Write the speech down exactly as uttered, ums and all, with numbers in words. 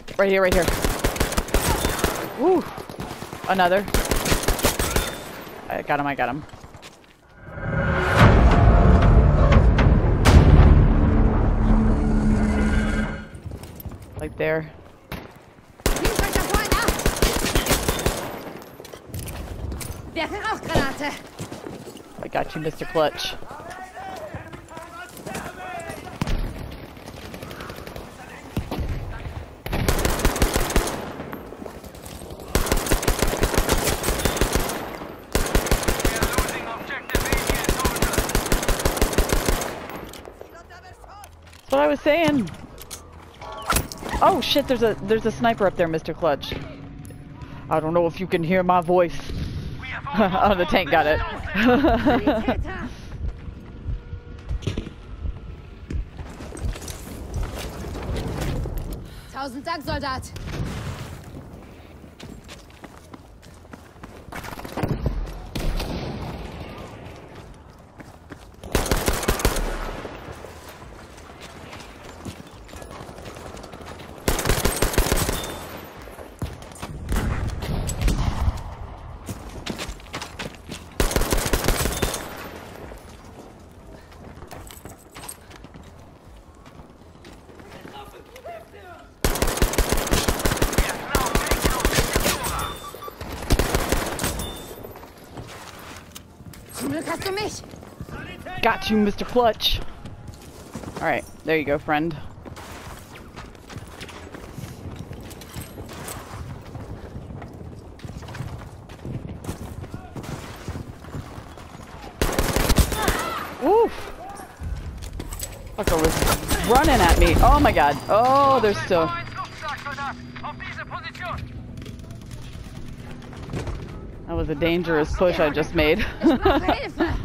Right here, right here. Woo! Another. I got him, I got him. Right there. I got you, Mister Clutch. That's what I was saying. Oh shit, there's a there's a sniper up there, Mister Clutch. I don't know if you can hear my voice. Oh, the tank got it. Tausend Dank, Soldat. Got you, Mister Clutch. Alright, there you go, friend. Oof! Fucker was running at me. Oh my god. Oh, there's still... That was a dangerous push I just made.